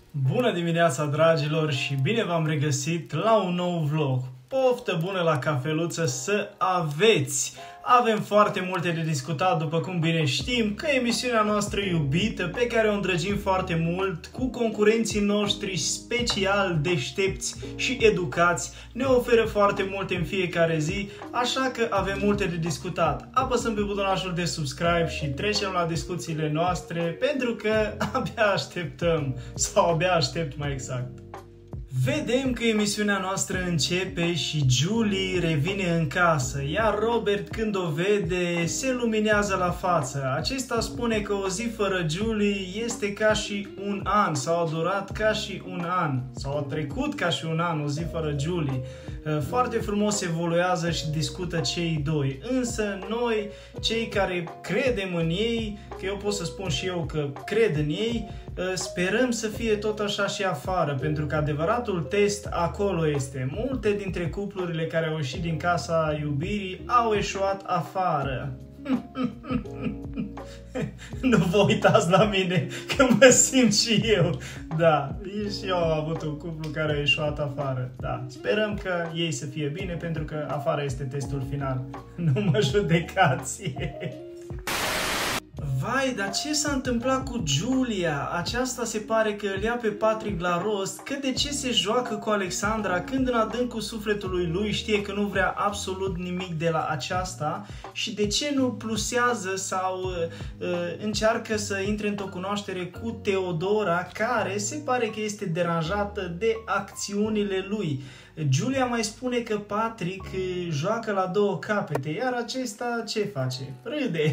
Bună dimineața, dragilor, și bine v-am regăsit la un nou vlog. Poftă bună la cafeluță să aveți! Avem foarte multe de discutat, după cum bine știm, că emisiunea noastră iubită, pe care o îndrăgim foarte mult, cu concurenții noștri special deștepți și educați, ne oferă foarte multe în fiecare zi, așa că avem multe de discutat. Apăsăm pe butonajul de subscribe și trecem la discuțiile noastre, pentru că abia așteptăm, sau abia aștept mai exact. Vedem că emisiunea noastră începe și Julie revine în casă, iar Robert, când o vede, se luminează la față. Acesta spune că o zi fără Julie este ca și un an, sau a durat ca și un an, sau a trecut ca și un an, o zi fără Julie. Foarte frumos evoluează și discută cei doi, însă noi, cei care credem în ei, că eu pot să spun și eu că cred în ei, sperăm să fie tot așa și afară, pentru că adevăratul test acolo este. Multe dintre cuplurile care au ieșit din casa iubirii au eșuat afară. Nu vă uitați la mine, că mă simt și eu. Da, și eu am avut un cuplu care a ieșuat afară. Da, sperăm că ei să fie bine, pentru că afară este testul final. Nu mă judecați. Vai, dar ce s-a întâmplat cu Julia? Aceasta se pare că îl ia pe Patrick la rost, că de ce se joacă cu Alexandra când în adâncul sufletului lui știe că nu vrea absolut nimic de la aceasta și de ce nu plusează sau încearcă să intre într-o cunoaștere cu Teodora, care se pare că este deranjată de acțiunile lui. Julia mai spune că Patrick joacă la două capete, iar acesta ce face? Râde.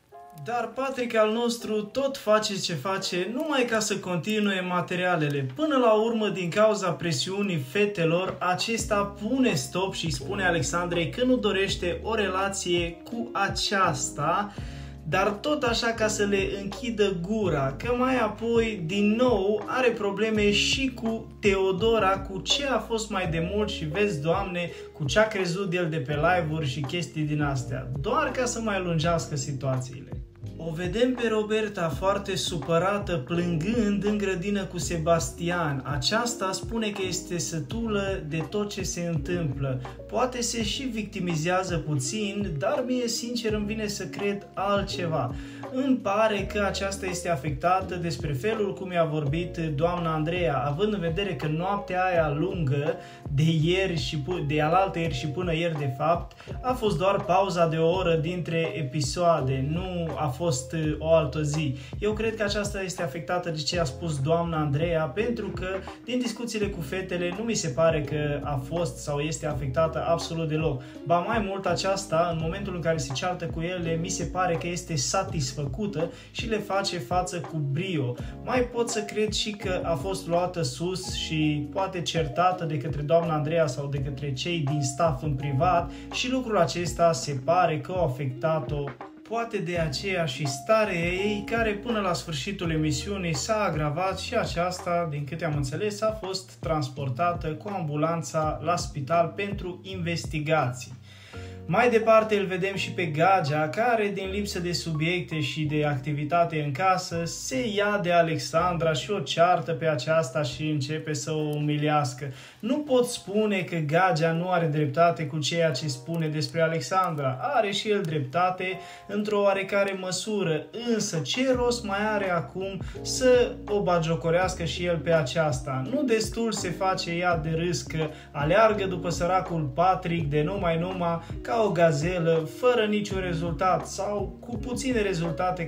Dar Patrick al nostru tot face ce face numai ca să continue materialele. Până la urmă, din cauza presiunii fetelor, acesta pune stop și spune Alexandrei că nu dorește o relație cu aceasta, dar tot așa ca să le închidă gura, că mai apoi, din nou, are probleme și cu Teodora, cu ce a fost mai de mult și vezi, Doamne, cu ce a crezut el de pe live-uri și chestii din astea, doar ca să mai lungească situațiile. O vedem pe Roberta foarte supărată, plângând în grădină cu Sebastian. Aceasta spune că este sătulă de tot ce se întâmplă. Poate se și victimizează puțin, dar mie sincer îmi vine să cred altceva. Îmi pare că aceasta este afectată despre felul cum i-a vorbit doamna Andreea, având în vedere că noaptea aia lungă de ieri și de alaltăieri și până ieri de fapt a fost doar pauza de o oră dintre episoade, nu a fost o altă zi. Eu cred că aceasta este afectată de ce a spus doamna Andreea, pentru că din discuțiile cu fetele nu mi se pare că a fost sau este afectată absolut deloc. Ba mai mult, aceasta, în momentul în care se ceartă cu ele, mi se pare că este satisfăcută și le face față cu brio. Mai pot să cred și că a fost luată sus și poate certată de către doamna Andreea sau de către cei din staff în privat și lucrul acesta se pare că a afectat-o. Poate de aceea și starea ei, care până la sfârșitul emisiunii s-a agravat și aceasta, din câte am înțeles, a fost transportată cu ambulanța la spital pentru investigații. Mai departe îl vedem și pe Gagea, care din lipsă de subiecte și de activitate în casă se ia de Alexandra și o ceartă pe aceasta și începe să o umilească. Nu pot spune că Gagea nu are dreptate cu ceea ce spune despre Alexandra. Are și el dreptate într-o oarecare măsură, însă ce rost mai are acum să o bagiocorească și el pe aceasta? Nu destul se face ea de râs că aleargă după săracul Patrick de numai ca o gazelă, fără niciun rezultat sau cu puține rezultate,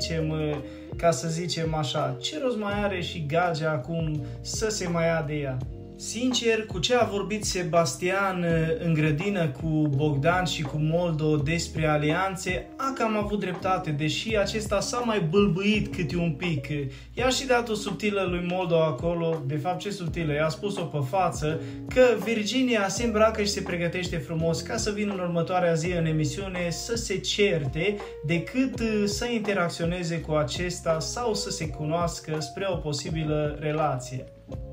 ca să zicem așa. Ce rost mai are și Gagea acum să se mai ia de ea? Sincer, cu ce a vorbit Sebastian în grădină cu Bogdan și cu Moldo despre alianțe, a cam avut dreptate, deși acesta s-a mai bâlbâit câte un pic. I-a și dat o subtilă lui Moldo acolo, de fapt ce subtilă, i-a spus-o pe față, că Virginia se îmbracă și se pregătește frumos ca să vină în următoarea zi în emisiune să se certe, decât să interacționeze cu acesta sau să se cunoască spre o posibilă relație.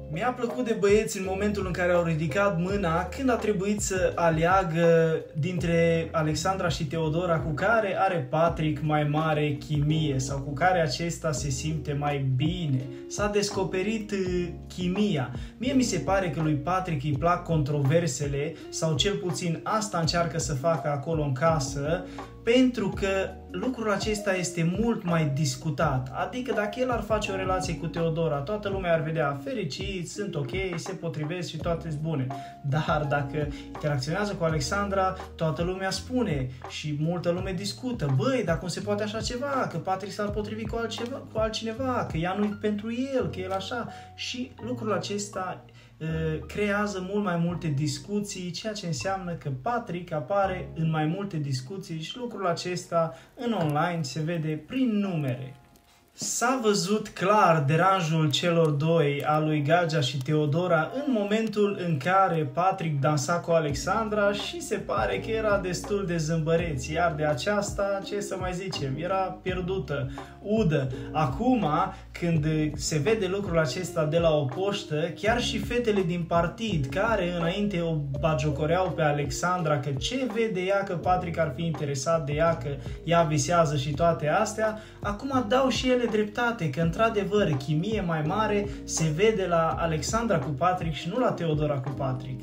Mi-a plăcut de băieți în momentul în care au ridicat mâna când a trebuit să aleagă dintre Alexandra și Teodora cu care are Patrick mai mare chimie sau cu care acesta se simte mai bine. S-a descoperit chimia. Mie mi se pare că lui Patrick îi plac controversele sau cel puțin asta încearcă să facă acolo în casă, pentru că lucrul acesta este mult mai discutat. Adică dacă el ar face o relație cu Teodora, toată lumea ar vedea fericiți, sunt ok, se potrivesc și toate sunt bune. Dar dacă interacționează cu Alexandra, toată lumea spune și multă lume discută. Băi, dar cum se poate așa ceva? Că Patrick s-ar potrivi cu altcineva, că ea nu-i pentru el, că el așa. Și lucrul acesta creează mult mai multe discuții, ceea ce înseamnă că Patrick apare în mai multe discuții și lucrul acesta în online se vede prin numere. S-a văzut clar deranjul celor doi, al lui Gagea și Teodora, în momentul în care Patrick dansa cu Alexandra și se pare că era destul de zâmbăreț, iar de aceasta, ce să mai zicem, era pierdută, udă. Acum, când se vede lucrul acesta de la o poștă, chiar și fetele din partid, care înainte o bagiocoreau pe Alexandra, că ce vede ea că Patrick ar fi interesat de ea, că ea visează și toate astea, acum dau și ele dreptate, că într-adevăr chimie mai mare se vede la Alexandra cu Patrick și nu la Teodora cu Patrick.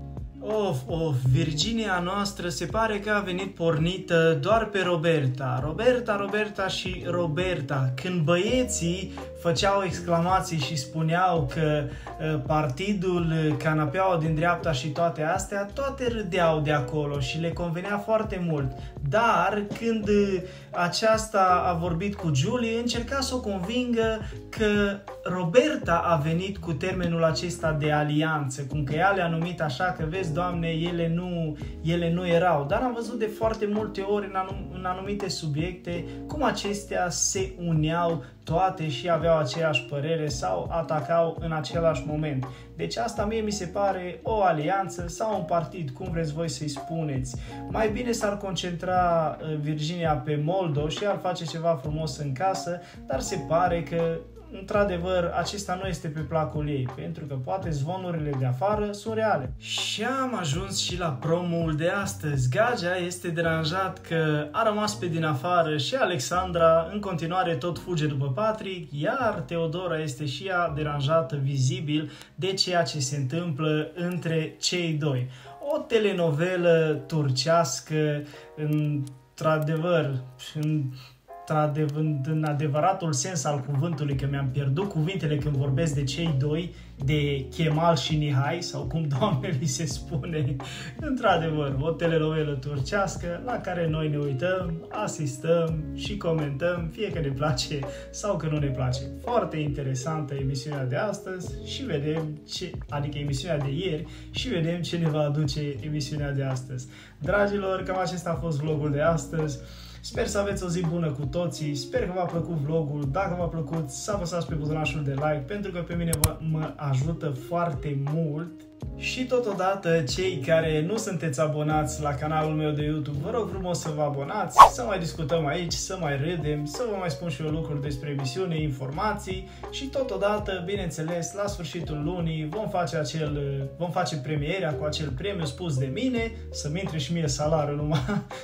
Virginia noastră se pare că a venit pornită doar pe Roberta și Roberta. Când băieții făceau exclamații și spuneau că partidul, canapeaua din dreapta și toate astea, toate râdeau de acolo și le convenea foarte mult. Dar când aceasta a vorbit cu Julie, încerca să o convingă că Roberta a venit cu termenul acesta de alianță, cum că ea le-a numit așa, că vezi, Doamne, ele nu erau. Dar am văzut de foarte multe ori în anumite subiecte cum acestea se uneau toate și aveau aceeași părere sau atacau în același moment. Deci asta mie mi se pare o alianță sau un partid, cum vreți voi să-i spuneți. Mai bine s-ar concentra Virginia pe Moldo și ar face ceva frumos în casă, dar se pare că într-adevăr, acesta nu este pe placul ei, pentru că poate zvonurile de afară sunt reale. Și am ajuns și la promoul de astăzi. Gagea este deranjat că a rămas pe din afară și Alexandra în continuare tot fuge după Patrick, iar Teodora este și ea deranjată vizibil de ceea ce se întâmplă între cei doi. O telenovelă turcească, într-adevăr, în adevăratul sens al cuvântului, că mi-am pierdut cuvintele când vorbesc de cei doi, de Kemal și Mihai, sau cum, Doamne, li se spune, într-adevăr, o telenovelă turcească la care noi ne uităm, asistăm și comentăm, fie că ne place sau că nu ne place. Foarte interesantă emisiunea de astăzi și vedem adică emisiunea de ieri, și vedem ce ne va aduce emisiunea de astăzi. Dragilor, cam acesta a fost vlogul de astăzi. Sper să aveți o zi bună cu toții, sper că v-a plăcut vlogul. Dacă v-a plăcut, să apăsați pe butonașul de like, pentru că pe mine mă ajută foarte mult. Și totodată, cei care nu sunteți abonați la canalul meu de YouTube, vă rog frumos să vă abonați, să mai discutăm aici, să mai râdem, să vă mai spun și eu lucruri despre emisiune, informații și totodată, bineînțeles, la sfârșitul lunii vom face premierea cu acel premiu spus de mine, să-mi intre și mie salariul numai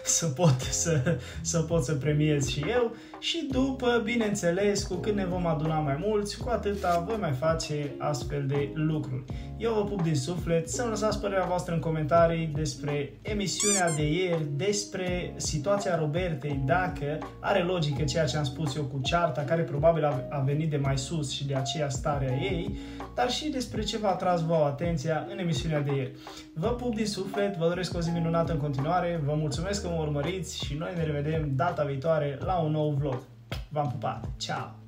să pot să premiez și eu. Și după, bineînțeles, cu cât ne vom aduna mai mulți, cu atâta voi mai face astfel de lucruri. Eu vă pup din suflet, să-mi lăsați părerea voastră în comentarii despre emisiunea de ieri, despre situația Robertei, dacă are logică ceea ce am spus eu cu cearta, care probabil a venit de mai sus și de aceea starea ei, dar și despre ce v-a atras vouă atenția în emisiunea de ieri. Vă pup din suflet, vă doresc o zi minunată în continuare, vă mulțumesc că mă urmăriți și noi ne revedem data viitoare la un nou vlog. V-am pupat! Ciao!